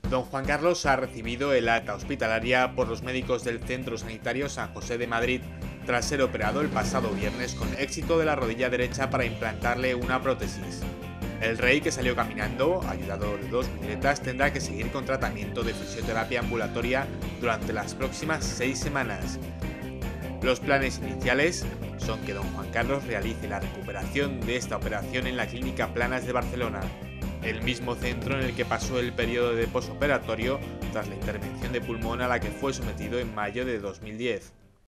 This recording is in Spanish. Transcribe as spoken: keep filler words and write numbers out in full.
Don Juan Carlos ha recibido el alta hospitalaria por los médicos del Centro Sanitario San José de Madrid tras ser operado el pasado viernes con éxito de la rodilla derecha para implantarle una prótesis. El rey, que salió caminando, ayudado de dos muletas, tendrá que seguir con tratamiento de fisioterapia ambulatoria durante las próximas seis semanas. Los planes iniciales son que don Juan Carlos realice la recuperación de esta operación en la Clínica Planas de Barcelona, el mismo centro en el que pasó el periodo de posoperatorio tras la intervención de pulmón a la que fue sometido en mayo de dos mil diez.